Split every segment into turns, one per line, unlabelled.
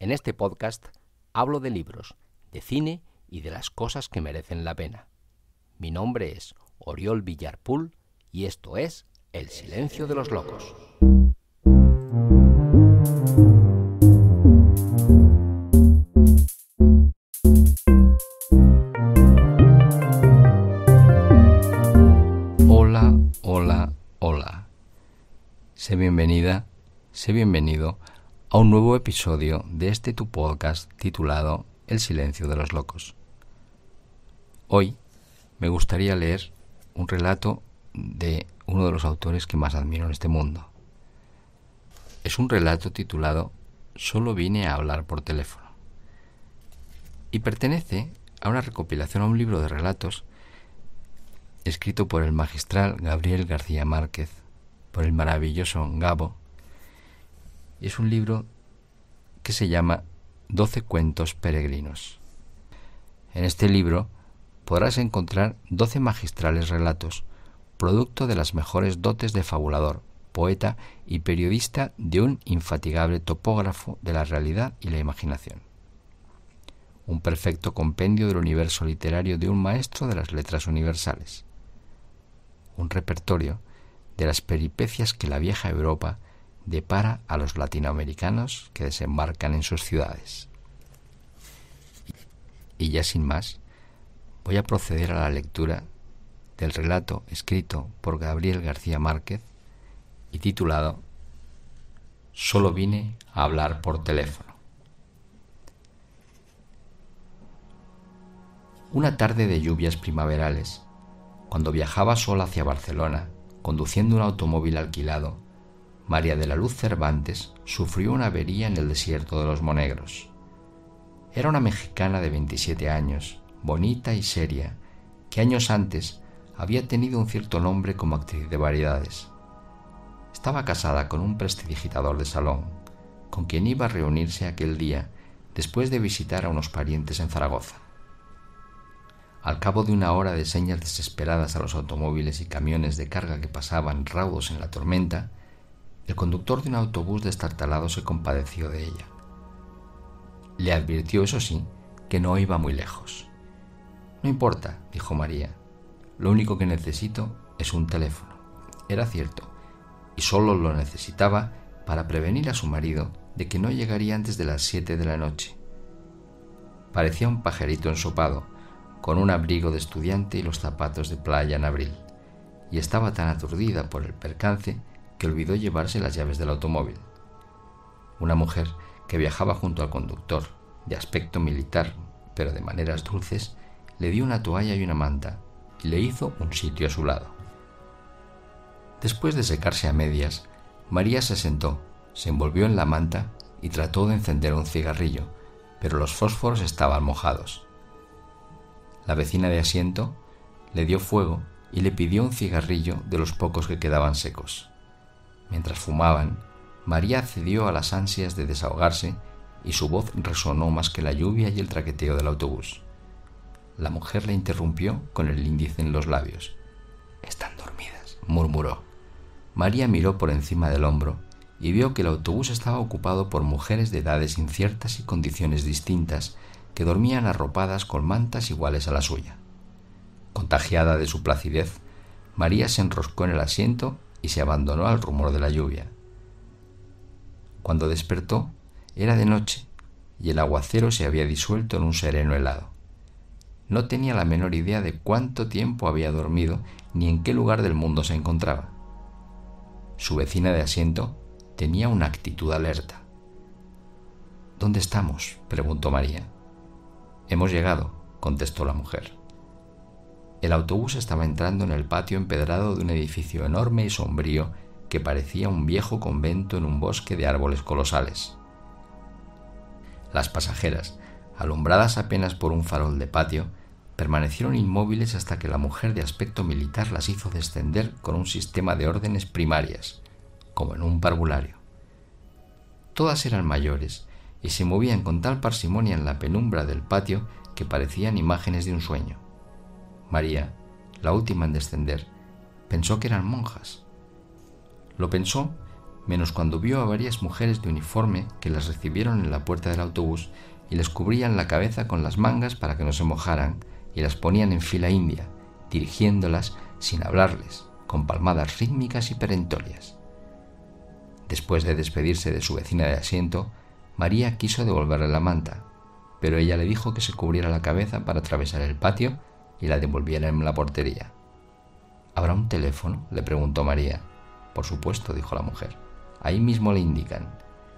En este podcast hablo de libros, de cine y de las cosas que merecen la pena. Mi nombre es Oriol Villarpool y esto es El Silencio de los Locos. Hola. Sé bienvenida, sé bienvenido a un nuevo episodio de este tu podcast titulado El Silencio de los Locos. Hoy me gustaría leer un relato de uno de los autores que más admiro en este mundo. Es un relato titulado Solo vine a hablar por teléfono y pertenece a una recopilación, a un libro de relatos escrito por el magistral Gabriel García Márquez, por el maravilloso Gabo. Es un libro que se llama 12 cuentos peregrinos. En este libro podrás encontrar 12 magistrales relatos, producto de las mejores dotes de fabulador, poeta y periodista de un infatigable topógrafo de la realidad y la imaginación. Un perfecto compendio del universo literario de un maestro de las letras universales. Un repertorio de las peripecias que la vieja Europa depara a los latinoamericanos que desembarcan en sus ciudades. Y ya sin más, voy a proceder a la lectura del relato escrito por Gabriel García Márquez y titulado Solo vine a hablar por teléfono. Una tarde de lluvias primaverales, cuando viajaba sola hacia Barcelona, conduciendo un automóvil alquilado, María de la Luz Cervantes sufrió una avería en el desierto de los Monegros. Era una mexicana de 27 años, bonita y seria, que años antes había tenido un cierto nombre como actriz de variedades. Estaba casada con un prestidigitador de salón, con quien iba a reunirse aquel día después de visitar a unos parientes en Zaragoza. Al cabo de una hora de señas desesperadas a los automóviles y camiones de carga que pasaban raudos en la tormenta, el conductor de un autobús destartalado se compadeció de ella. Le advirtió, eso sí, que no iba muy lejos. «No importa», dijo María, «lo único que necesito es un teléfono». Era cierto, y solo lo necesitaba para prevenir a su marido de que no llegaría antes de las 7 de la noche. Parecía un pajarito ensopado, con un abrigo de estudiante y los zapatos de playa en abril, y estaba tan aturdida por el percance que olvidó llevarse las llaves del automóvil. Una mujer que viajaba junto al conductor, de aspecto militar, pero de maneras dulces, le dio una toalla y una manta, y le hizo un sitio a su lado. Después de secarse a medias, María se sentó, se envolvió en la manta y trató de encender un cigarrillo, pero los fósforos estaban mojados. La vecina de asiento le dio fuego y le pidió un cigarrillo de los pocos que quedaban secos. Mientras fumaban, María cedió a las ansias de desahogarse y su voz resonó más que la lluvia y el traqueteo del autobús. La mujer le interrumpió con el índice en los labios. «Están dormidas», murmuró. María miró por encima del hombro y vio que el autobús estaba ocupado por mujeres de edades inciertas y condiciones distintas que dormían arropadas con mantas iguales a la suya. Contagiada de su placidez, María se enroscó en el asiento y se abandonó al rumor de la lluvia. Cuando despertó, era de noche y el aguacero se había disuelto en un sereno helado. No tenía la menor idea de cuánto tiempo había dormido ni en qué lugar del mundo se encontraba. Su vecina de asiento tenía una actitud alerta. «¿Dónde estamos?», preguntó María. «Hemos llegado», contestó la mujer. El autobús estaba entrando en el patio empedrado de un edificio enorme y sombrío que parecía un viejo convento en un bosque de árboles colosales. Las pasajeras, alumbradas apenas por un farol de patio, permanecieron inmóviles hasta que la mujer de aspecto militar las hizo descender con un sistema de órdenes primarias, como en un parvulario. Todas eran mayores y se movían con tal parsimonia en la penumbra del patio que parecían imágenes de un sueño. María, la última en descender, pensó que eran monjas. Lo pensó menos cuando vio a varias mujeres de uniforme que las recibieron en la puerta del autobús y les cubrían la cabeza con las mangas para que no se mojaran y las ponían en fila india, dirigiéndolas sin hablarles, con palmadas rítmicas y perentorias. Después de despedirse de su vecina de asiento, María quiso devolverle la manta, pero ella le dijo que se cubriera la cabeza para atravesar el patio y la devolviera en la portería. ¿Habrá un teléfono?, le preguntó María. Por supuesto, dijo la mujer. Ahí mismo le indican.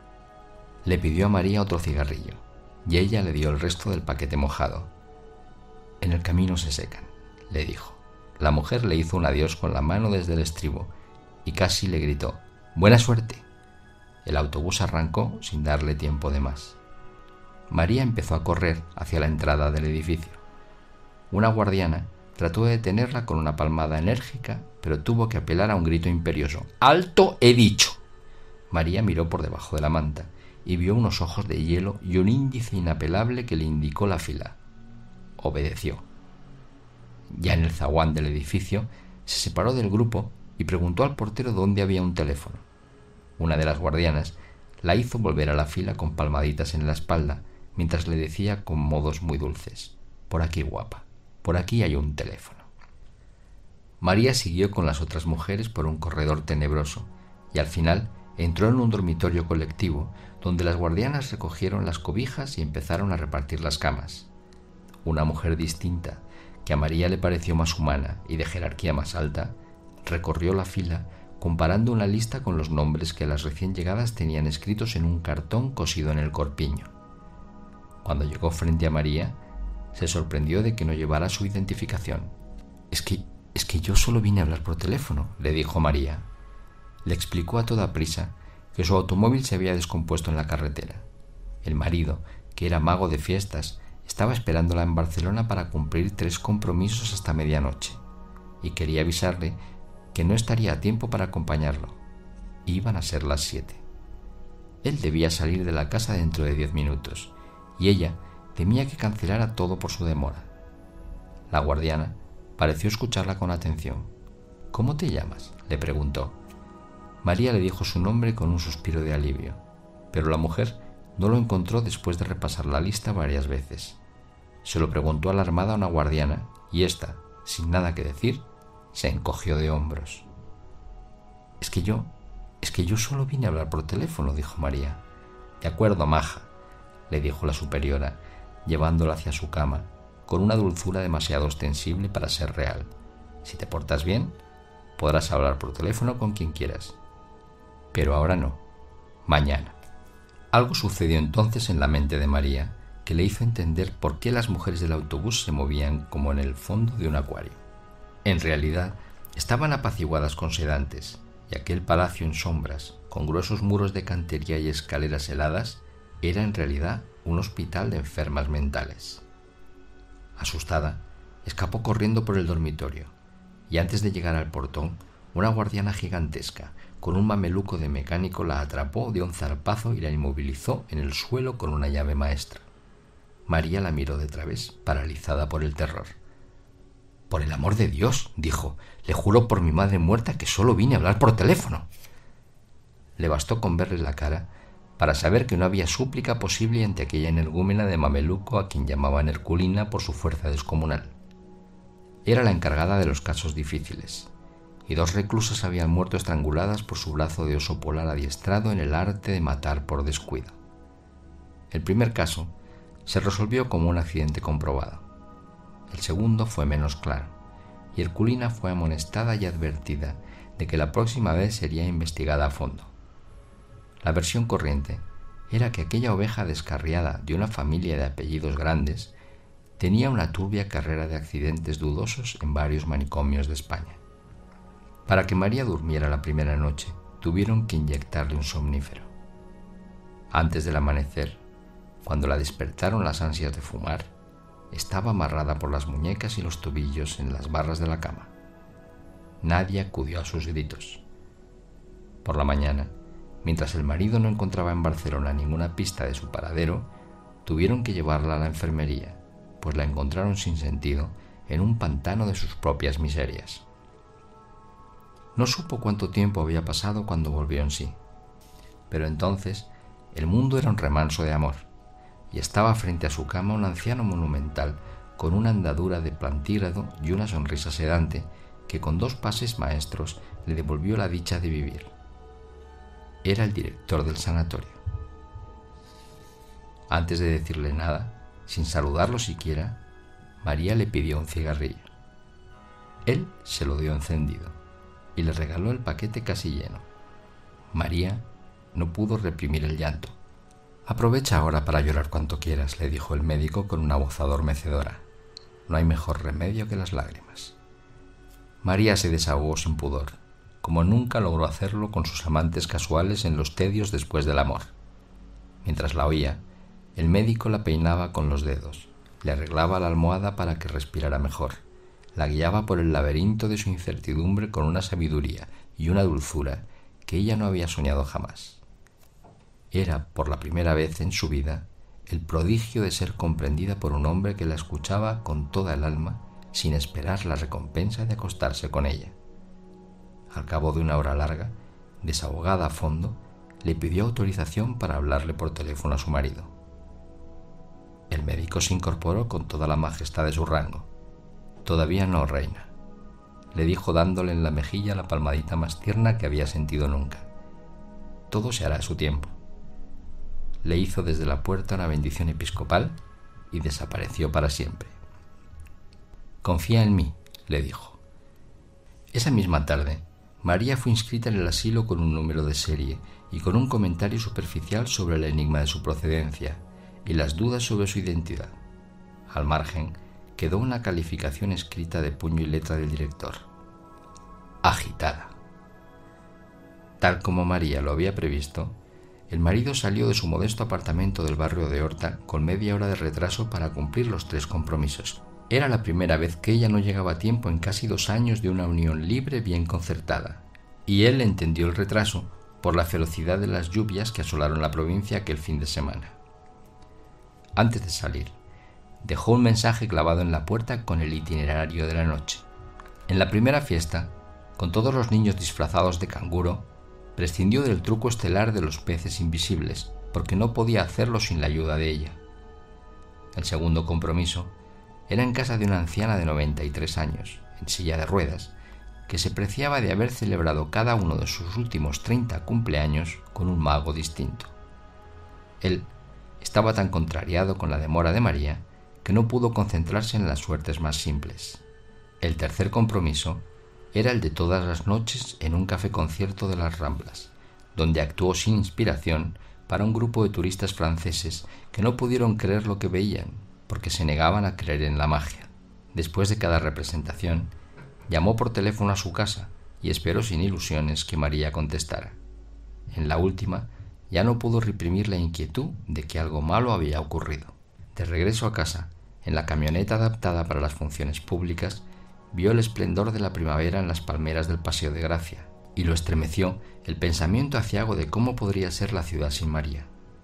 Le pidió a María otro cigarrillo, y ella le dio el resto del paquete mojado. En el camino se secan, le dijo. La mujer le hizo un adiós con la mano desde el estribo y casi le gritó: «¡Buena suerte!». El autobús arrancó sin darle tiempo de más. María empezó a correr hacia la entrada del edificio. Una guardiana trató de detenerla con una palmada enérgica, pero tuvo que apelar a un grito imperioso: «¡Alto, he dicho!». María miró por debajo de la manta y vio unos ojos de hielo y un índice inapelable que le indicó la fila. Obedeció. Ya en el zaguán del edificio, se separó del grupo y preguntó al portero dónde había un teléfono. Una de las guardianas la hizo volver a la fila con palmaditas en la espalda, mientras le decía con modos muy dulces: «Por aquí, guapa, por aquí hay un teléfono». María siguió con las otras mujeres por un corredor tenebroso y al final entró en un dormitorio colectivo donde las guardianas recogieron las cobijas y empezaron a repartir las camas. Una mujer distinta, que a María le pareció más humana y de jerarquía más alta, recorrió la fila comparando una lista con los nombres que las recién llegadas tenían escritos en un cartón cosido en el corpiño. Cuando llegó frente a María, se sorprendió de que no llevara su identificación. Es que yo solo vine a hablar por teléfono», le dijo María. Le explicó a toda prisa que su automóvil se había descompuesto en la carretera. El marido, que era mago de fiestas, estaba esperándola en Barcelona para cumplir 3 compromisos hasta medianoche, y quería avisarle que no estaría a tiempo para acompañarlo. Iban a ser las 7. Él debía salir de la casa dentro de 10 minutos, y ella temía que cancelara todo por su demora. La guardiana pareció escucharla con atención. «¿Cómo te llamas?», le preguntó. María le dijo su nombre con un suspiro de alivio, pero la mujer no lo encontró después de repasar la lista varias veces. Se lo preguntó alarmada a una guardiana y ésta, sin nada que decir, se encogió de hombros. Es que yo solo vine a hablar por teléfono», dijo María. «De acuerdo, maja», le dijo la superiora, llevándola hacia su cama, con una dulzura demasiado ostensible para ser real. «Si te portas bien, podrás hablar por teléfono con quien quieras. Pero ahora no. Mañana». Algo sucedió entonces en la mente de María que le hizo entender por qué las mujeres del autobús se movían como en el fondo de un acuario. En realidad, estaban apaciguadas con sedantes, y aquel palacio en sombras, con gruesos muros de cantería y escaleras heladas, era en realidad un hospital de enfermas mentales. Asustada, escapó corriendo por el dormitorio, y antes de llegar al portón, una guardiana gigantesca, con un mameluco de mecánico, la atrapó de un zarpazo y la inmovilizó en el suelo con una llave maestra. María la miró de través, paralizada por el terror. «Por el amor de Dios», dijo, «le juro por mi madre muerta que solo vine a hablar por teléfono». Le bastó con verle la cara para saber que no había súplica posible ante aquella energúmena de mameluco a quien llamaban Herculina por su fuerza descomunal. Era la encargada de los casos difíciles, y 2 reclusas habían muerto estranguladas por su brazo de oso polar adiestrado en el arte de matar por descuido. El primer caso se resolvió como un accidente comprobado. El segundo fue menos claro, y Herculina fue amonestada y advertida de que la próxima vez sería investigada a fondo. La versión corriente era que aquella oveja descarriada de una familia de apellidos grandes tenía una turbia carrera de accidentes dudosos en varios manicomios de España. Para que María durmiera la primera noche, tuvieron que inyectarle un somnífero. Antes del amanecer, cuando la despertaron las ansias de fumar, estaba amarrada por las muñecas y los tobillos en las barras de la cama. Nadie acudió a sus gritos. Por la mañana, mientras el marido no encontraba en Barcelona ninguna pista de su paradero, tuvieron que llevarla a la enfermería, pues la encontraron sin sentido en un pantano de sus propias miserias. No supo cuánto tiempo había pasado cuando volvió en sí. pero entonces el mundo era un remanso de amor, y estaba frente a su cama un anciano monumental con una andadura de plantígrado y una sonrisa sedante que con 2 pases maestros le devolvió la dicha de vivir. Era el director del sanatorio. Antes de decirle nada, sin saludarlo siquiera, María le pidió un cigarrillo. Él se lo dio encendido y le regaló el paquete casi lleno. María no pudo reprimir el llanto. «Aprovecha ahora para llorar cuanto quieras», le dijo el médico con una voz adormecedora. «No hay mejor remedio que las lágrimas». María se desahogó sin pudor, como nunca logró hacerlo con sus amantes casuales en los tedios después del amor. Mientras la oía, el médico la peinaba con los dedos, le arreglaba la almohada para que respirara mejor, la guiaba por el laberinto de su incertidumbre con una sabiduría y una dulzura que ella no había soñado jamás. Era, por la primera vez en su vida, el prodigio de ser comprendida por un hombre que la escuchaba con toda el alma, sin esperar la recompensa de acostarse con ella. Al cabo de una hora larga, desahogada a fondo, le pidió autorización para hablarle por teléfono a su marido. El médico se incorporó con toda la majestad de su rango. «Todavía no, reina», le dijo dándole en la mejilla la palmadita más tierna que había sentido nunca. «Todo se hará a su tiempo». Le hizo desde la puerta una bendición episcopal y desapareció para siempre. «Confía en mí», le dijo. Esa misma tarde, María fue inscrita en el asilo con un número de serie y con un comentario superficial sobre el enigma de su procedencia y las dudas sobre su identidad. Al margen, quedó una calificación escrita de puño y letra del director: agitada. Tal como María lo había previsto, el marido salió de su modesto apartamento del barrio de Horta con media hora de retraso para cumplir los 3 compromisos. Era la primera vez que ella no llegaba a tiempo en casi 2 años de una unión libre bien concertada, y él entendió el retraso por la ferocidad de las lluvias que asolaron la provincia aquel fin de semana. Antes de salir, dejó un mensaje clavado en la puerta con el itinerario de la noche. En la primera fiesta, con todos los niños disfrazados de canguro, prescindió del truco estelar de los peces invisibles, porque no podía hacerlo sin la ayuda de ella. El segundo compromiso era en casa de una anciana de 93 años, en silla de ruedas, que se preciaba de haber celebrado cada uno de sus últimos 30 cumpleaños con un mago distinto. Él estaba tan contrariado con la demora de María que no pudo concentrarse en las suertes más simples. El tercer compromiso era el de todas las noches en un café-concierto de las Ramblas, donde actuó sin inspiración para un grupo de turistas franceses que no pudieron creer lo que veían, porque se negaban a creer en la magia. Después de cada representación, llamó por teléfono a su casa y esperó sin ilusiones que María contestara. En la última, ya no pudo reprimir la inquietud de que algo malo había ocurrido. De regreso a casa, en la camioneta adaptada para las funciones públicas, vio el esplendor de la primavera en las palmeras del Paseo de Gracia, y lo estremeció el pensamiento aciago de cómo podría ser la ciudad sin María.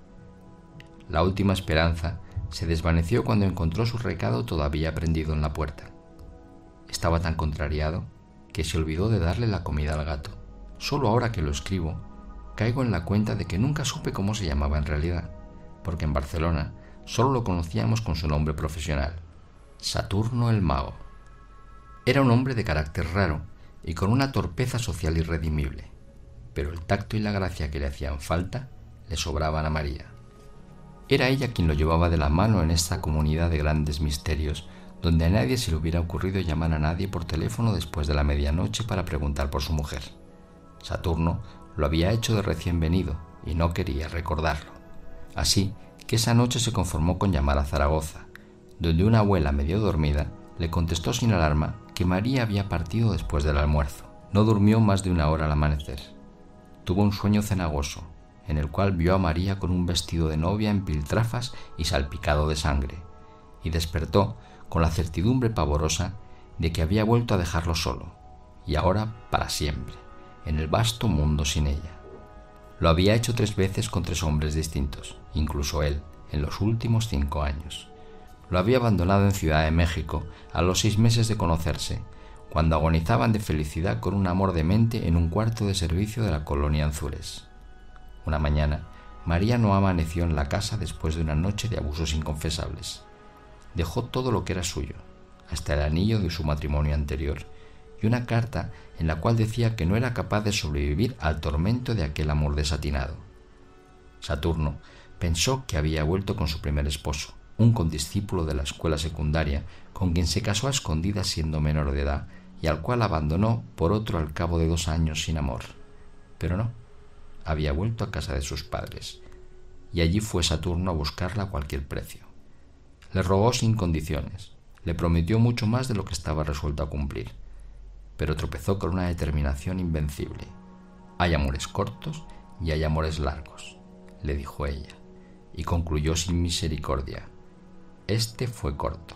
La última esperanza se desvaneció cuando encontró su recado todavía prendido en la puerta. Estaba tan contrariado que se olvidó de darle la comida al gato. Solo ahora que lo escribo, caigo en la cuenta de que nunca supe cómo se llamaba en realidad, porque en Barcelona solo lo conocíamos con su nombre profesional: Saturno el Mago. Era un hombre de carácter raro y con una torpeza social irredimible, pero el tacto y la gracia que le hacían falta le sobraban a María. Era ella quien lo llevaba de la mano en esta comunidad de grandes misterios, donde a nadie se le hubiera ocurrido llamar a nadie por teléfono después de la medianoche para preguntar por su mujer. Saturno lo había hecho de recién venido y no quería recordarlo. Así que esa noche se conformó con llamar a Zaragoza, donde una abuela medio dormida le contestó sin alarma que María había partido después del almuerzo. No durmió más de 1 hora al amanecer. Tuvo un sueño cenagoso, en el cual vio a María con un vestido de novia en piltrafas y salpicado de sangre, y despertó con la certidumbre pavorosa de que había vuelto a dejarlo solo, y ahora para siempre, en el vasto mundo sin ella. Lo había hecho 3 veces con 3 hombres distintos, incluso él, en los últimos 5 años. Lo había abandonado en Ciudad de México a los 6 meses de conocerse, cuando agonizaban de felicidad con un amor demente en un cuarto de servicio de la colonia Anzures. Una mañana, María no amaneció en la casa después de una noche de abusos inconfesables. Dejó todo lo que era suyo, hasta el anillo de su matrimonio anterior, y una carta en la cual decía que no era capaz de sobrevivir al tormento de aquel amor desatinado. Saturno pensó que había vuelto con su primer esposo, un condiscípulo de la escuela secundaria, con quien se casó a escondidas siendo menor de edad y al cual abandonó por otro al cabo de 2 años sin amor. Pero no, había vuelto a casa de sus padres, y allí fue Saturno a buscarla a cualquier precio. Le rogó sin condiciones, le prometió mucho más de lo que estaba resuelto a cumplir, pero tropezó con una determinación invencible. Hay amores cortos y hay amores largos, le dijo ella, y concluyó sin misericordia. Este fue corto.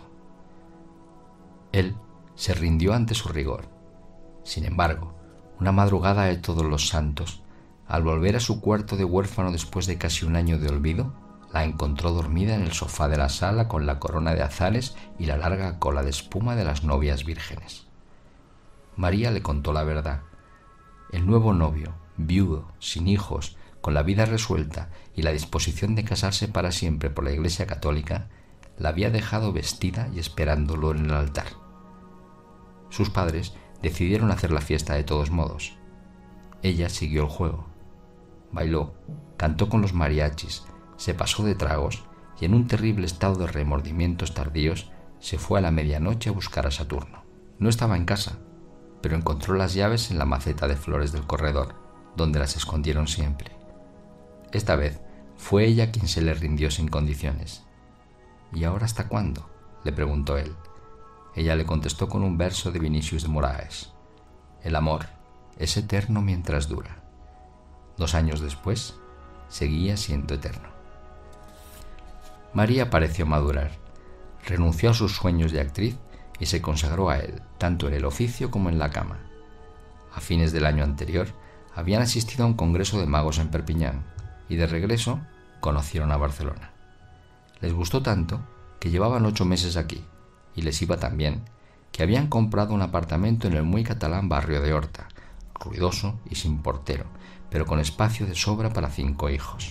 Él se rindió ante su rigor. Sin embargo, una madrugada de Todos los Santos, al volver a su cuarto de huérfano después de casi un año de olvido, la encontró dormida en el sofá de la sala con la corona de azares y la larga cola de espuma de las novias vírgenes. María le contó la verdad. El nuevo novio, viudo, sin hijos, con la vida resuelta y la disposición de casarse para siempre por la Iglesia Católica, la había dejado vestida y esperándolo en el altar. Sus padres decidieron hacer la fiesta de todos modos. Ella siguió el juego. Bailó, cantó con los mariachis, se pasó de tragos y en un terrible estado de remordimientos tardíos se fue a la medianoche a buscar a Saturno. No estaba en casa, pero encontró las llaves en la maceta de flores del corredor, donde las escondieron siempre. Esta vez fue ella quien se le rindió sin condiciones. ¿Y ahora hasta cuándo?, le preguntó él. Ella le contestó con un verso de Vinicius de Moraes: el amor es eterno mientras dura. 2 años después, seguía siendo eterno. María pareció madurar, renunció a sus sueños de actriz y se consagró a él, tanto en el oficio como en la cama. A fines del año anterior, habían asistido a un congreso de magos en Perpiñán y de regreso conocieron a Barcelona. Les gustó tanto que llevaban 8 meses aquí, y les iba tan bien que habían comprado un apartamento en el muy catalán barrio de Horta, ruidoso y sin portero, pero con espacio de sobra para 5 hijos.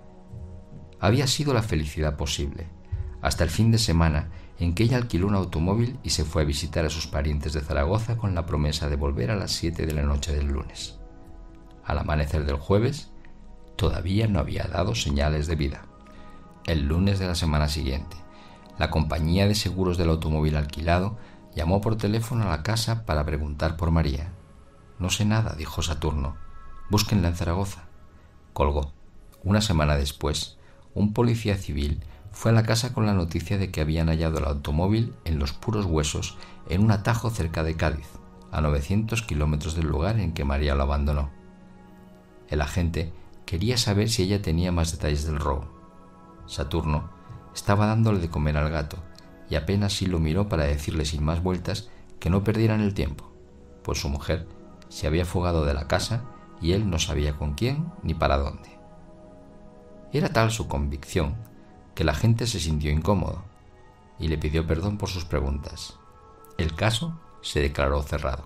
Había sido la felicidad posible, hasta el fin de semana en que ella alquiló un automóvil y se fue a visitar a sus parientes de Zaragoza con la promesa de volver a las 7 de la noche del lunes. Al amanecer del jueves, todavía no había dado señales de vida. El lunes de la semana siguiente, la compañía de seguros del automóvil alquilado llamó por teléfono a la casa para preguntar por María. «No sé nada», dijo Saturno. «Búsquenla en Zaragoza». Colgó. Una semana después, un policía civil fue a la casa con la noticia de que habían hallado el automóvil en Los Puros Huesos, en un atajo cerca de Cádiz, a 900 kilómetros del lugar en que María lo abandonó. El agente quería saber si ella tenía más detalles del robo. Saturno estaba dándole de comer al gato y apenas sí lo miró para decirle sin más vueltas que no perdieran el tiempo, pues su mujer se había fugado de la casa y él no sabía con quién ni para dónde. Era tal su convicción que el agente se sintió incómodo y le pidió perdón por sus preguntas. El caso se declaró cerrado.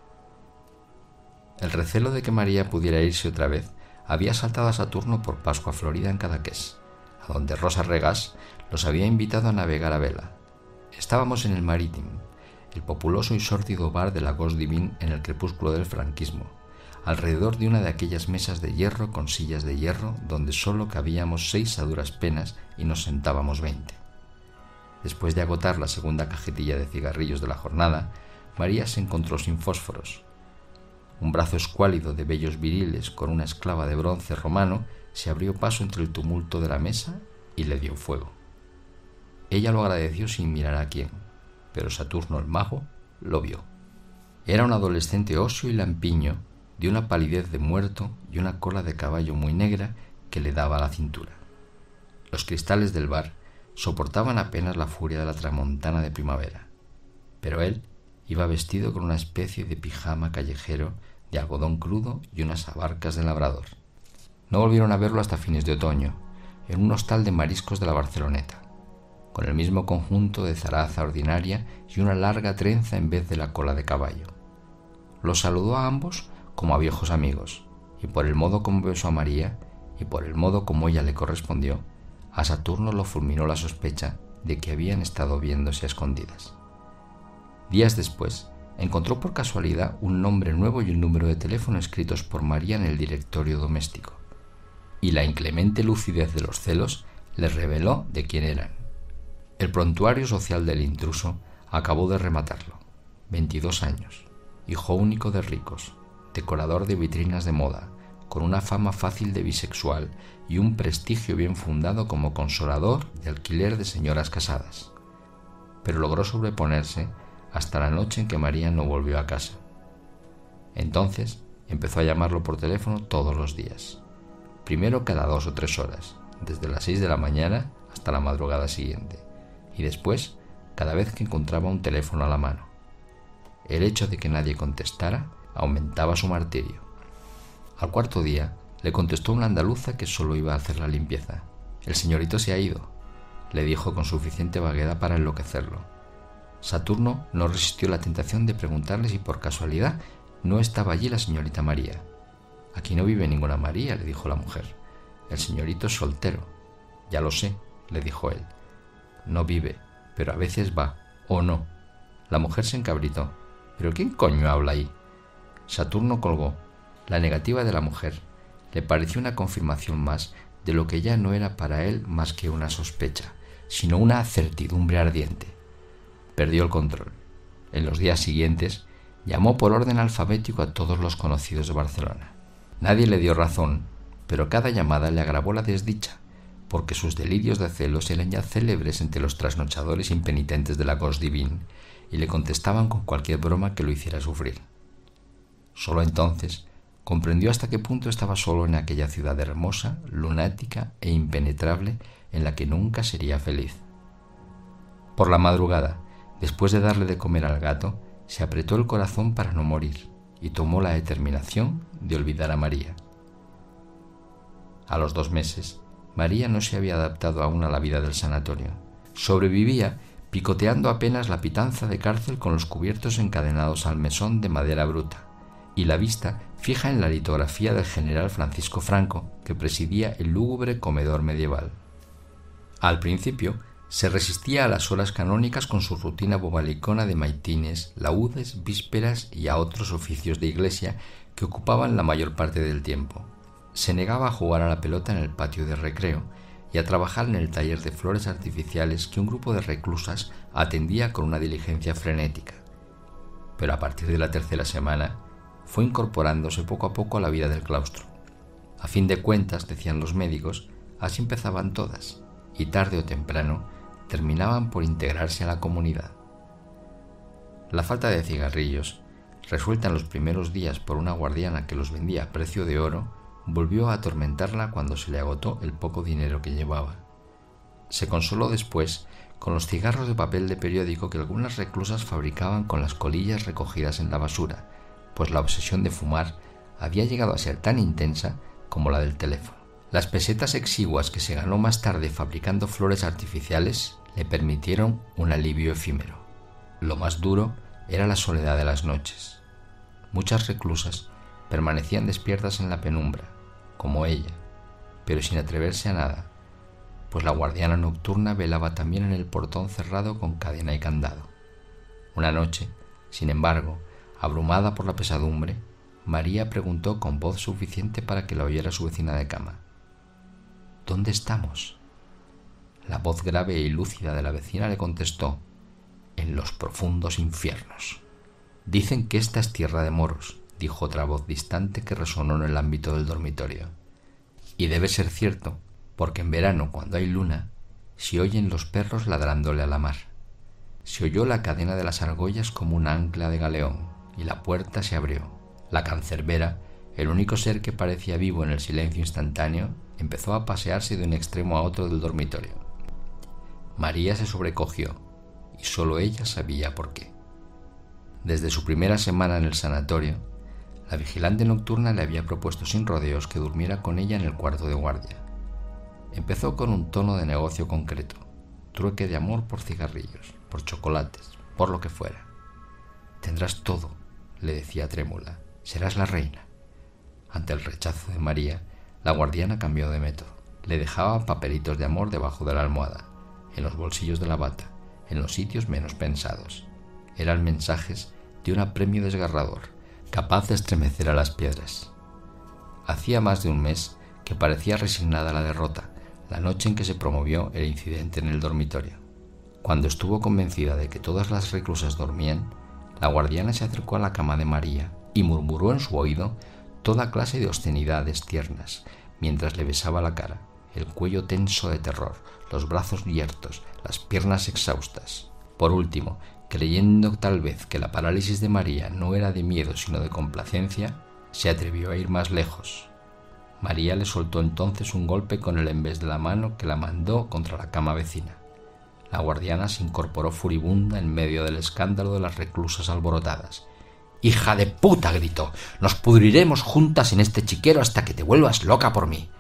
El recelo de que María pudiera irse otra vez había saltado a Saturno por Pascua Florida en Cadaqués, a donde Rosa Regás los había invitado a navegar a vela. Estábamos en el Marítim, el populoso y sórdido bar de la Gos Divin en el crepúsculo del franquismo, alrededor de una de aquellas mesas de hierro con sillas de hierro donde solo cabíamos 6 a duras penas y nos sentábamos 20. Después de agotar la segunda cajetilla de cigarrillos de la jornada, María se encontró sin fósforos. Un brazo escuálido de vellos viriles con una esclava de bronce romano se abrió paso entre el tumulto de la mesa y le dio fuego. Ella lo agradeció sin mirar a quién, pero Saturno el mago lo vio. Era un adolescente óseo y lampiño, de una palidez de muerto y una cola de caballo muy negra que le daba a la cintura. Los cristales del bar soportaban apenas la furia de la tramontana de primavera, pero él iba vestido con una especie de pijama callejero de algodón crudo y unas abarcas de labrador. No volvieron a verlo hasta fines de otoño, en un hostal de mariscos de la Barceloneta, con el mismo conjunto de zaraza ordinaria y una larga trenza en vez de la cola de caballo. Los saludó a ambos como a viejos amigos, y por el modo como besó a María, y por el modo como ella le correspondió, a Saturno lo fulminó la sospecha de que habían estado viéndose a escondidas. Días después, encontró por casualidad un nombre nuevo y un número de teléfono escritos por María en el directorio doméstico, y la inclemente lucidez de los celos les reveló de quién eran. El prontuario social del intruso acabó de rematarlo. 22 años, hijo único de ricos, decorador de vitrinas de moda, con una fama fácil de bisexual y un prestigio bien fundado como consolador de alquiler de señoras casadas. Pero logró sobreponerse hasta la noche en que María no volvió a casa. Entonces empezó a llamarlo por teléfono todos los días, primero cada 2 o 3 horas, desde las 6 de la mañana hasta la madrugada siguiente, y después cada vez que encontraba un teléfono a la mano. El hecho de que nadie contestara aumentaba su martirio. Al cuarto día le contestó una andaluza que solo iba a hacer la limpieza. «El señorito se ha ido», le dijo con suficiente vaguedad para enloquecerlo. Saturno no resistió la tentación de preguntarle si por casualidad no estaba allí la señorita María. «Aquí no vive ninguna María», le dijo la mujer. «El señorito es soltero». «Ya lo sé», le dijo él. «No vive, pero a veces va, o no». La mujer se encabritó. «¿Pero quién coño habla ahí?». Saturno colgó. La negativa de la mujer le pareció una confirmación más de lo que ya no era para él más que una sospecha, sino una certidumbre ardiente. Perdió el control. En los días siguientes llamó por orden alfabético a todos los conocidos de Barcelona. Nadie le dio razón, pero cada llamada le agravó la desdicha, porque sus delirios de celos eran ya célebres entre los trasnochadores impenitentes de la Gauche Divine, y le contestaban con cualquier broma que lo hiciera sufrir. Solo entonces comprendió hasta qué punto estaba solo en aquella ciudad hermosa, lunática e impenetrable en la que nunca sería feliz. Por la madrugada, después de darle de comer al gato, se apretó el corazón para no morir y tomó la determinación de olvidar a María. A los 2 meses, María no se había adaptado aún a la vida del sanatorio. Sobrevivía picoteando apenas la pitanza de cárcel con los cubiertos encadenados al mesón de madera bruta y la vista fija en la litografía del general Francisco Franco, que presidía el lúgubre comedor medieval. Al principio se resistía a las horas canónicas con su rutina bobalicona de maitines, laúdes, vísperas y a otros oficios de iglesia que ocupaban la mayor parte del tiempo. Se negaba a jugar a la pelota en el patio de recreo y a trabajar en el taller de flores artificiales que un grupo de reclusas atendía con una diligencia frenética. Pero a partir de la 3ª semana fue incorporándose poco a poco a la vida del claustro. A fin de cuentas, decían los médicos, así empezaban todas, y tarde o temprano terminaban por integrarse a la comunidad. La falta de cigarrillos, resuelta en los primeros días por una guardiana que los vendía a precio de oro, volvió a atormentarla cuando se le agotó el poco dinero que llevaba. Se consoló después con los cigarros de papel de periódico que algunas reclusas fabricaban con las colillas recogidas en la basura, pues la obsesión de fumar había llegado a ser tan intensa como la del teléfono. Las pesetas exiguas que se ganó más tarde fabricando flores artificiales le permitieron un alivio efímero. Lo más duro era la soledad de las noches. Muchas reclusas permanecían despiertas en la penumbra, como ella, pero sin atreverse a nada, pues la guardiana nocturna velaba también en el portón cerrado con cadena y candado. Una noche, sin embargo, abrumada por la pesadumbre, María preguntó con voz suficiente para que la oyera su vecina de cama: «¿Dónde estamos?». La voz grave y lúcida de la vecina le contestó: «En los profundos infiernos». «Dicen que esta es tierra de moros», dijo otra voz distante que resonó en el ámbito del dormitorio. «Y debe ser cierto, porque en verano, cuando hay luna, se oyen los perros ladrándole a la mar». Se oyó la cadena de las argollas como un ancla de galeón, y la puerta se abrió. La cancerbera, el único ser que parecía vivo en el silencio instantáneo, empezó a pasearse de un extremo a otro del dormitorio. María se sobrecogió, y solo ella sabía por qué. Desde su primera semana en el sanatorio, la vigilante nocturna le había propuesto sin rodeos que durmiera con ella en el cuarto de guardia. Empezó con un tono de negocio concreto, trueque de amor por cigarrillos, por chocolates, por lo que fuera. «Tendrás todo», le decía trémula, «serás la reina». Ante el rechazo de María, La guardiana cambió de método. Le dejaba papelitos de amor debajo de la almohada, en los bolsillos de la bata, en los sitios menos pensados. Eran mensajes de un apremio desgarrador, capaz de estremecer a las piedras. Hacía más de un mes que parecía resignada a la derrota, la noche en que se promovió el incidente en el dormitorio. Cuando estuvo convencida de que todas las reclusas dormían, la guardiana se acercó a la cama de María y murmuró en su oído toda clase de obscenidades tiernas, mientras le besaba la cara, el cuello tenso de terror, los brazos yertos, las piernas exhaustas. Por último, creyendo tal vez que la parálisis de María no era de miedo sino de complacencia, se atrevió a ir más lejos. María le soltó entonces un golpe con el envés de la mano que la mandó contra la cama vecina. La guardiana se incorporó furibunda en medio del escándalo de las reclusas alborotadas. «¡Hija de puta!», gritó. «Nos pudriremos juntas en este chiquero hasta que te vuelvas loca por mí».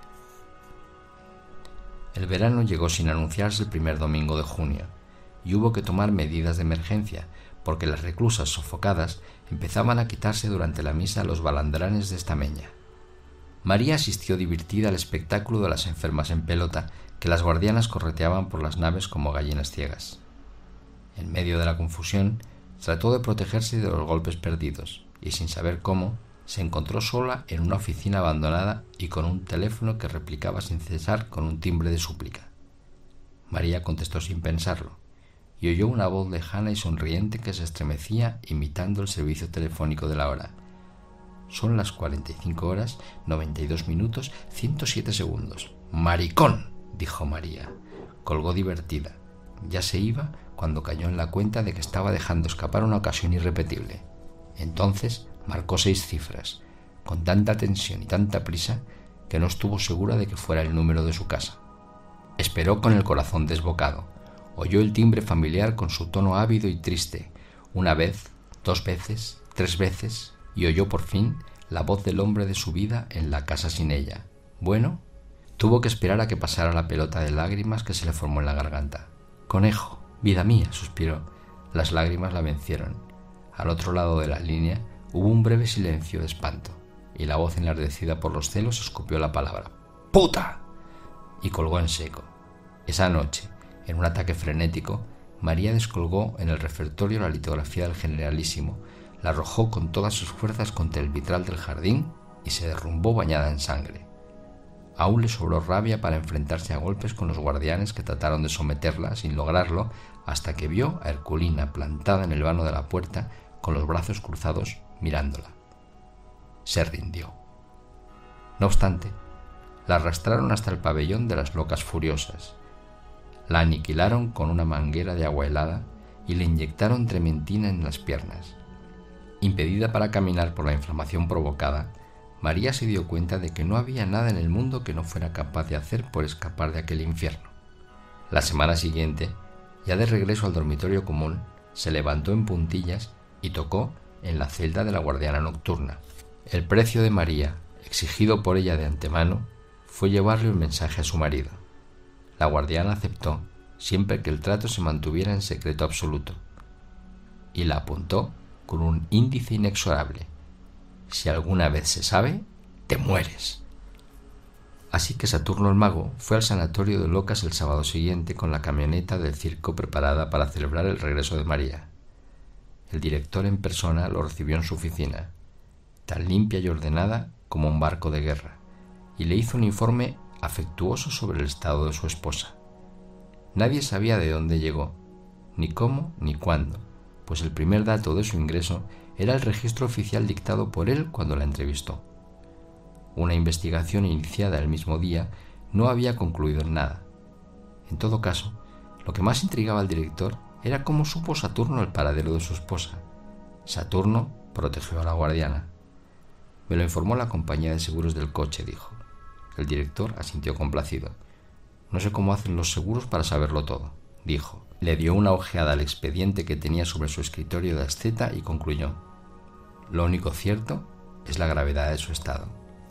El verano llegó sin anunciarse el primer domingo de junio, y hubo que tomar medidas de emergencia, porque las reclusas sofocadas empezaban a quitarse durante la misa los balandranes de estameña. María asistió divertida al espectáculo de las enfermas en pelota que las guardianas correteaban por las naves como gallinas ciegas. En medio de la confusión, trató de protegerse de los golpes perdidos y, sin saber cómo, se encontró sola en una oficina abandonada y con un teléfono que replicaba sin cesar con un timbre de súplica. María contestó sin pensarlo y oyó una voz lejana y sonriente que se estremecía imitando el servicio telefónico de la hora. «Son las 45 horas, 92 minutos, 107 segundos. ¡Maricón!», dijo María. Colgó divertida. Ya se iba cuando cayó en la cuenta de que estaba dejando escapar una ocasión irrepetible. Entonces marcó 6 cifras, con tanta tensión y tanta prisa que no estuvo segura de que fuera el número de su casa. Esperó con el corazón desbocado. Oyó el timbre familiar con su tono ávido y triste, una vez, 2 veces, 3 veces, y oyó por fin la voz del hombre de su vida en la casa sin ella. Bueno, tuvo que esperar a que pasara la pelota de lágrimas que se le formó en la garganta. «Conejo, vida mía», suspiró. Las lágrimas la vencieron. Al otro lado de la línea hubo un breve silencio de espanto, y la voz enardecida por los celos escupió la palabra «¡Puta!» y colgó en seco. Esa noche, en un ataque frenético, María descolgó en el refectorio la litografía del Generalísimo, la arrojó con todas sus fuerzas contra el vitral del jardín y se derrumbó bañada en sangre. Aún le sobró rabia para enfrentarse a golpes con los guardianes que trataron de someterla sin lograrlo, hasta que vio a Herculina plantada en el vano de la puerta con los brazos cruzados mirándola. Se rindió. No obstante, la arrastraron hasta el pabellón de las locas furiosas. La aniquilaron con una manguera de agua helada y le inyectaron trementina en las piernas. Impedida para caminar por la inflamación provocada, María se dio cuenta de que no había nada en el mundo que no fuera capaz de hacer por escapar de aquel infierno. La semana siguiente, ya de regreso al dormitorio común, se levantó en puntillas y tocó en la celda de la guardiana nocturna. El precio de María, exigido por ella de antemano, fue llevarle un mensaje a su marido. La guardiana aceptó, siempre que el trato se mantuviera en secreto absoluto, y la apuntó con un índice inexorable: «Si alguna vez se sabe, te mueres». Así que Saturno el mago fue al sanatorio de locas el sábado siguiente con la camioneta del circo preparada para celebrar el regreso de María. El director en persona lo recibió en su oficina, tan limpia y ordenada como un barco de guerra, y le hizo un informe afectuoso sobre el estado de su esposa. Nadie sabía de dónde llegó, ni cómo ni cuándo, pues el primer dato de su ingreso era el registro oficial dictado por él cuando la entrevistó. Una investigación iniciada el mismo día no había concluido en nada. En todo caso, lo que más intrigaba al director era cómo supo Saturno el paradero de su esposa. Saturno protegió a la guardiana. «Me lo informó la compañía de seguros del coche», dijo. El director asintió complacido. «No sé cómo hacen los seguros para saberlo todo», dijo. Le dio una ojeada al expediente que tenía sobre su escritorio de asceta y concluyó: «Lo único cierto es la gravedad de su estado».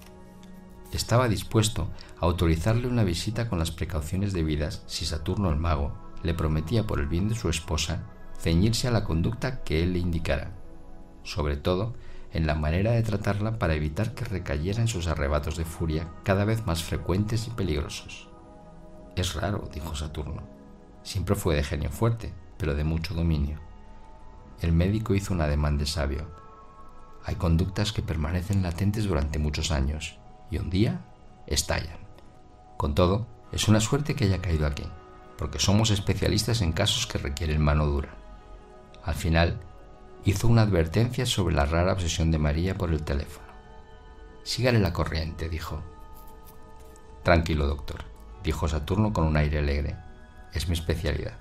Estaba dispuesto a autorizarle una visita con las precauciones debidas si Saturno el mago le prometía, por el bien de su esposa, ceñirse a la conducta que él le indicara, sobre todo en la manera de tratarla para evitar que recayera en sus arrebatos de furia cada vez más frecuentes y peligrosos. «Es raro», dijo Saturno. «Siempre fue de genio fuerte, pero de mucho dominio». El médico hizo un ademán de sabio. «Hay conductas que permanecen latentes durante muchos años y un día estallan. Con todo, es una suerte que haya caído aquí, porque somos especialistas en casos que requieren mano dura». Al final, hizo una advertencia sobre la rara obsesión de María por el teléfono. «Sígale la corriente», dijo. «Tranquilo, doctor», dijo Saturno con un aire alegre. «Es mi especialidad».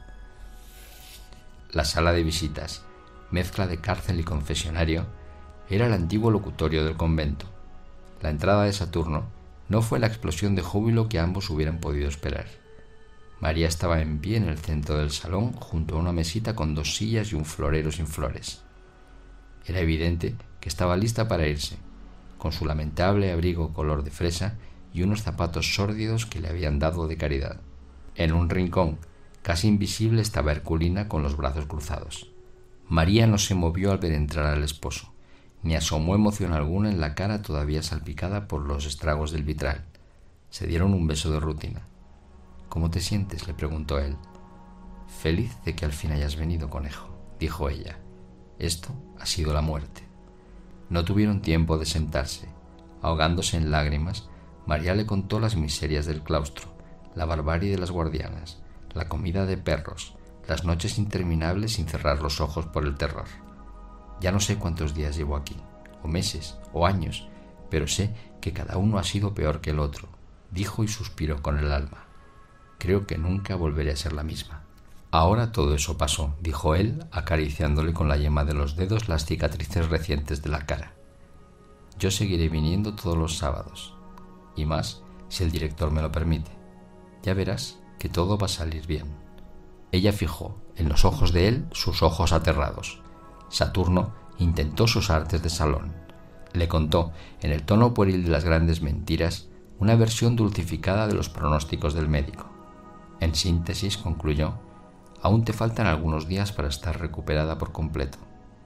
La sala de visitas, mezcla de cárcel y confesionario, era el antiguo locutorio del convento. La entrada de Saturno no fue la explosión de júbilo que ambos hubieran podido esperar. María estaba en pie en el centro del salón junto a una mesita con 2 sillas y un florero sin flores. Era evidente que estaba lista para irse, con su lamentable abrigo color de fresa y unos zapatos sórdidos que le habían dado de caridad. En un rincón, casi invisible, estaba Herculina con los brazos cruzados. María no se movió al ver entrar al esposo, ni asomó emoción alguna en la cara todavía salpicada por los estragos del vitral. Se dieron un beso de rutina. «¿Cómo te sientes?», le preguntó él. «Feliz de que al fin hayas venido, conejo», dijo ella. «Esto ha sido la muerte». No tuvieron tiempo de sentarse. Ahogándose en lágrimas, María le contó las miserias del claustro, la barbarie de las guardianas, la comida de perros, las noches interminables sin cerrar los ojos por el terror. «Ya no sé cuántos días llevo aquí, o meses, o años, pero sé que cada uno ha sido peor que el otro», dijo y suspiró con el alma. «Creo que nunca volveré a ser la misma». «Ahora todo eso pasó», dijo él, acariciándole con la yema de los dedos las cicatrices recientes de la cara. «Yo seguiré viniendo todos los sábados, y más si el director me lo permite. Ya verás que todo va a salir bien». Ella fijó en los ojos de él sus ojos aterrados. Saturno intentó sus artes de salón. Le contó, en el tono pueril de las grandes mentiras, una versión dulcificada de los pronósticos del médico. En síntesis, concluyó: «Aún te faltan algunos días para estar recuperada por completo».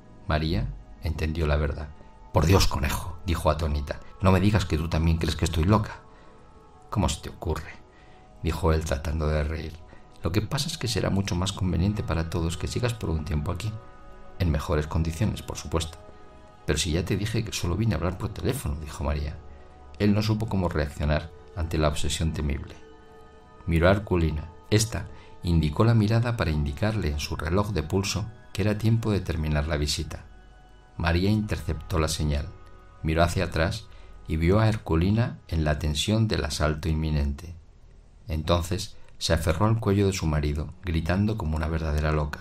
María entendió la verdad. «Por Dios, conejo», dijo atónita, «no me digas que tú también crees que estoy loca». «¿Cómo se te ocurre?», dijo él tratando de reír. «Lo que pasa es que será mucho más conveniente para todos que sigas por un tiempo aquí. En mejores condiciones, por supuesto. Pero si ya te dije que solo vine a hablar por teléfono», dijo María. Él no supo cómo reaccionar ante la obsesión temible. Miró a Herculina. Esta indicó la mirada para indicarle en su reloj de pulso que era tiempo de terminar la visita. María interceptó la señal, miró hacia atrás y vio a Herculina en la tensión del asalto inminente. Entonces se aferró al cuello de su marido, gritando como una verdadera loca.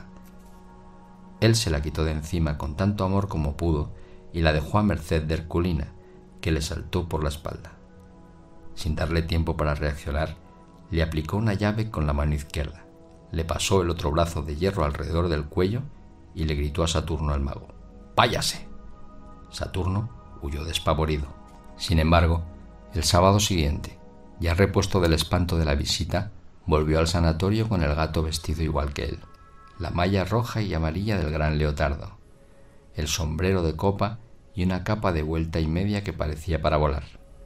Él se la quitó de encima con tanto amor como pudo y la dejó a merced de Herculina, que le saltó por la espalda. Sin darle tiempo para reaccionar, le aplicó una llave con la mano izquierda, le pasó el otro brazo de hierro alrededor del cuello y le gritó a Saturno el mago: «¡Váyase!». Saturno huyó despavorido. Sin embargo, el sábado siguiente, ya repuesto del espanto de la visita, volvió al sanatorio con el gato vestido igual que él, la malla roja y amarilla del gran leotardo, el sombrero de copa y una capa de vuelta y media que parecía para volar.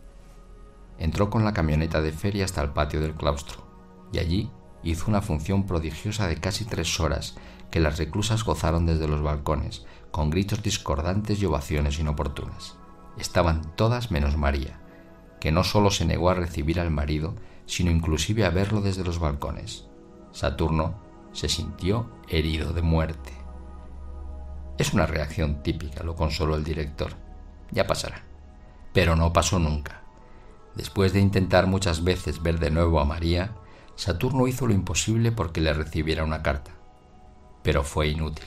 Entró con la camioneta de feria hasta el patio del claustro, y allí hizo una función prodigiosa de casi 3 horas que las reclusas gozaron desde los balcones, con gritos discordantes y ovaciones inoportunas. Estaban todas menos María, que no solo se negó a recibir al marido, sino inclusive a verlo desde los balcones. Saturno se sintió herido de muerte. «Es una reacción típica», lo consoló el director. «Ya pasará». Pero no pasó nunca. Después de intentar muchas veces ver de nuevo a María, Saturno hizo lo imposible porque le recibiera una carta. Pero fue inútil.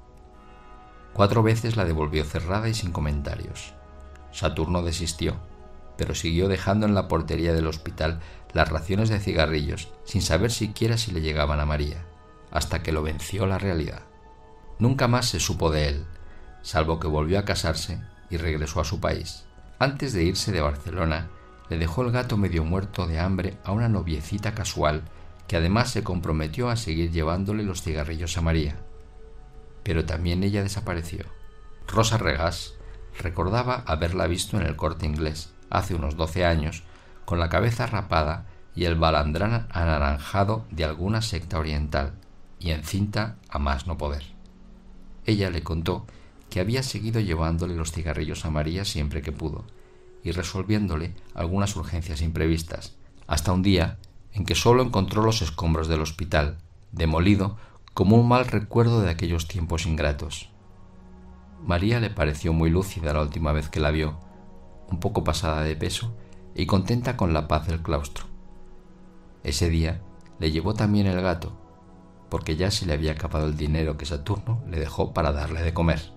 4 veces la devolvió cerrada y sin comentarios. Saturno desistió, pero siguió dejando en la portería del hospital las raciones de cigarrillos, sin saber siquiera si le llegaban a María, hasta que lo venció la realidad. Nunca más se supo de él, salvo que volvió a casarse y regresó a su país. Antes de irse de Barcelona, le dejó el gato medio muerto de hambre a una noviecita casual que además se comprometió a seguir llevándole los cigarrillos a María. Pero también ella desapareció. Rosa Regás Recordaba haberla visto en el Corte Inglés, hace unos 12 años, con la cabeza rapada y el balandrán anaranjado de alguna secta oriental, y encinta a más no poder. Ella le contó que había seguido llevándole los cigarrillos a María siempre que pudo, y resolviéndole algunas urgencias imprevistas, hasta un día en que solo encontró los escombros del hospital, demolido como un mal recuerdo de aquellos tiempos ingratos. María le pareció muy lúcida la última vez que la vio, un poco pasada de peso y contenta con la paz del claustro. Ese día le llevó también el gato, porque ya se le había acabado el dinero que Saturno le dejó para darle de comer.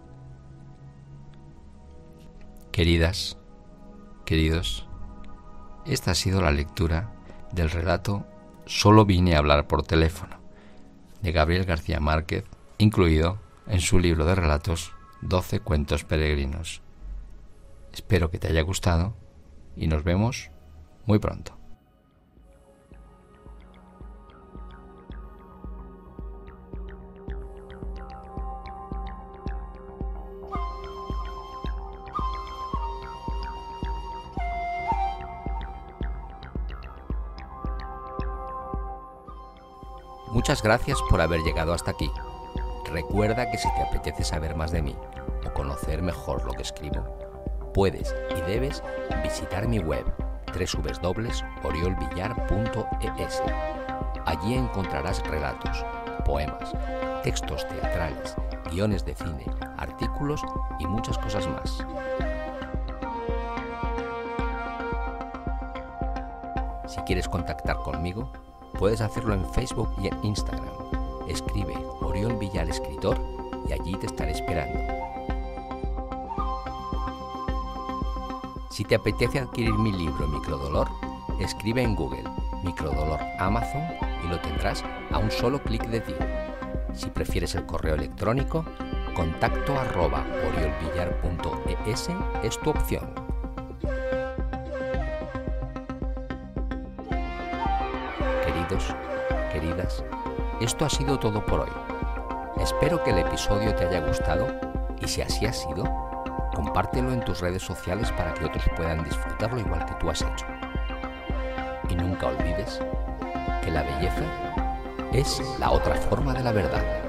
Queridas, queridos, esta ha sido la lectura del relato Solo vine a hablar por teléfono, de Gabriel García Márquez, incluido en su libro de relatos 12 cuentos peregrinos. Espero que te haya gustado y nos vemos muy pronto. Muchas gracias por haber llegado hasta aquí. Recuerda que si te apetece saber más de mí o conocer mejor lo que escribo, puedes y debes visitar mi web www.oriolvillar.es. Allí encontrarás relatos, poemas, textos teatrales, guiones de cine, artículos y muchas cosas más. Si quieres contactar conmigo, puedes hacerlo en Facebook y en Instagram. Escribe Oriol Villar Escritor y allí te estaré esperando. Si te apetece adquirir mi libro Microdolor, escribe en Google Microdolor Amazon y lo tendrás a un solo clic de ti. Si prefieres el correo electrónico, contacto@oriolvillar.es es tu opción. Queridos, queridas, esto ha sido todo por hoy. Espero que el episodio te haya gustado y si así ha sido, compártelo en tus redes sociales para que otros puedan disfrutarlo igual que tú has hecho. Y nunca olvides que la belleza es la otra forma de la verdad.